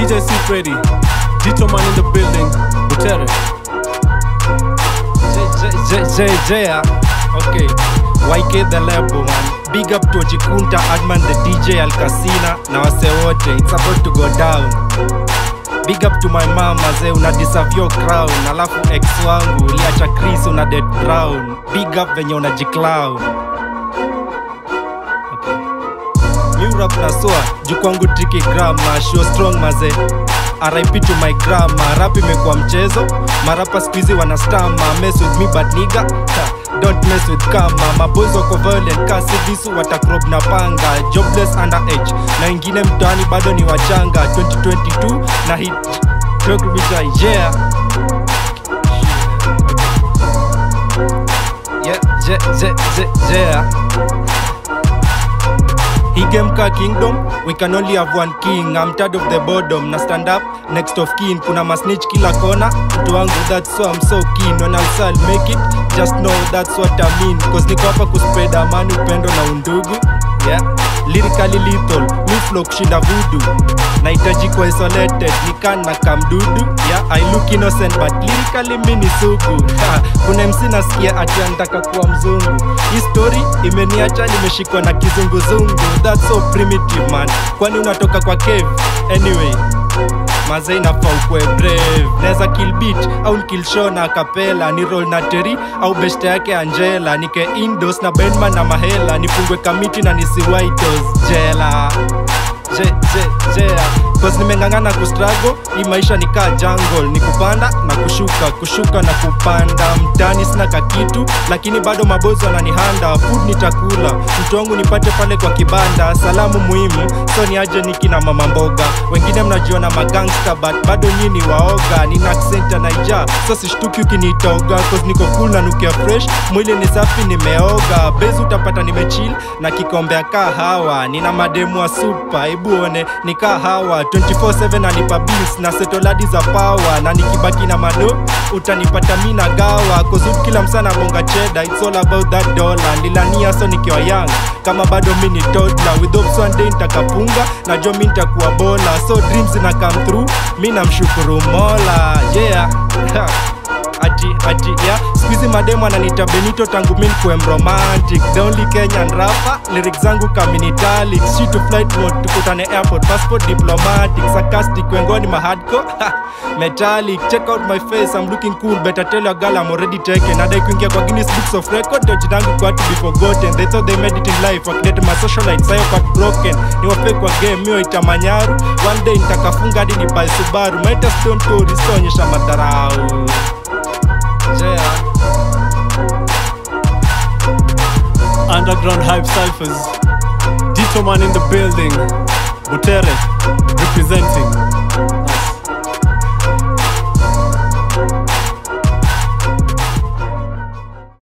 DJ C-Freddy, Ditoman in the building, Butere. Okay, YK the label man. Big up to Jikunta, Adman the DJ Alcasina. Na wase wote, it's about to go down. Big up to my mama ze, una deserve your crown. Alafu ex wangu, liacha Chris una dead brown. Big up venye una jiclown. Okay. New rap na soa, jukwangu tricky grammar. Show strong maze, RIP to my grandma. Rap imekuwa mchezo, marapa squeezy wana stama. Mess with me but nigga, don't mess with kama. Maboys wako violent, kasi visu watakrob na panga. Jobless underage, na ingine mtaani bado ni wachanga. 2022, na hit talk bija, yeah. Yeah. He game ka kingdom, we can only have one king. I'm tired of the boredom, na stand up, next of kin. Kuna masnitch kila kona, mtu wangu, that's so I'm so keen. When I'll make it, just know that's what I mean. Cause niko hapa kuspread amani, upendo na undugu. Yeah, lyrically lethal, mi flow kushinda voodoo. Nahitaji kwa isolated, nikana kamdudu. Yeah, I look innocent but lyrically mini sugu. Kuna MC nasikia ati anataka kuwa mzungu. Hii story imeniacha nimeshikwa na kizunguzungu. That's so primitive man, kwani unatoka kwa cave? Anyway, mazei nafaa ukwe brave. Neza kill beat au kill show na kapela. Ni roll na Terry au beshte yake Angela. Nike indos na Benman na Mahela. Nifungwe kamiti na nisi white house jela. Cause nimengangana kustruggle, hii maisha ni kaa jungle. Ni kupanda na kushuka, kushuka na kupanda. Mtani sina kakitu, lakini bado mabozi wananihanda. Food nitakula, mtu wangu nipate pale kwa kibanda. Salamu muhimu, so ni aje niki na mama mboga. Wengine mnajiona magangster, but bado nyini waoga. Nina accent ya Naija, so sishtuki ukinitoga. Cause niko cool na nukia fresh, mwili ni safi nimeoga. Bezi utapata nimechill, na kikombe ya kahawa. Nina mademu wa super, ibu one ni kahawa. 24/7 anipa bills na setoladi za power. Na nikibaki na mado, utanipata mina gawa. Cause kila msana bonga cheddar, it's all about that dollar. Nilania so nikiwa young, kama bado mini toddler. With hopes one day nitakapunga, na jo mi nitakuwa bola. So dreams na come through, mi namshukuru Mola. Yeah. Yeah. Squeezy mademo ananita Benito tangu mimi nikuwe romantic. The only Kenyan rapper, lyrics zangu kaminitalic. Shit to flight mode, tukutane airport, passport diplomatic. Sarcastic, wengoni mahardcore, metallic. Check out my face, I'm looking cool. Better tell your girl I'm already taken. Nadai kuingia kwa Guinness Books of Record, doji dangu kwa to be forgotten. They thought they made it in life, wakidete my socialite, sayo kwa broken. Ni wafake kwa game, mio itamanyaru. One day nitakafunga hadi ni buy Subaru. Maita stone tourist, onyesha madarau. Yeah. Underground hype cyphers, Ditoman in the building, Butere representing.